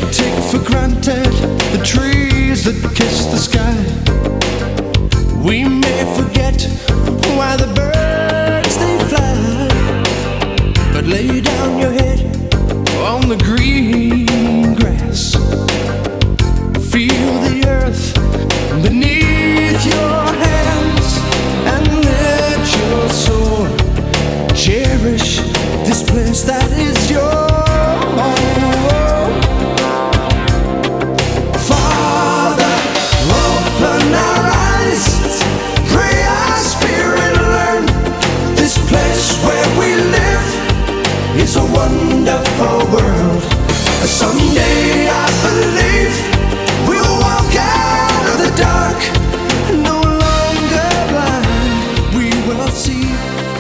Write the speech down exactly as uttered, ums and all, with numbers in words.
take for granted the trees that kiss the sky. We may forget why the birds they fly, but lay down your head on the green grass. Feel the earth beneath your hands and let your soul cherish this place that is your home. Father, open our eyes, pray our spirit learn. This place where we live is a wonderful world. Someday I believe we'll walk out of the dark, no longer blind. We will see